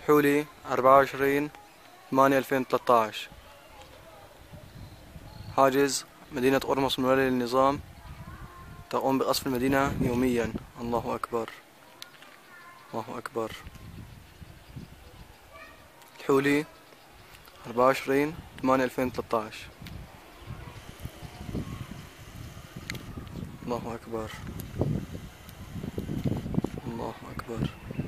حولي 24/8/2013. حاجز مدينة قرمص من ولي للنظام، تقوم بقصف المدينة يوميا. الله أكبر، الله أكبر. الحولي 24/8/2013. الله أكبر، الله أكبر.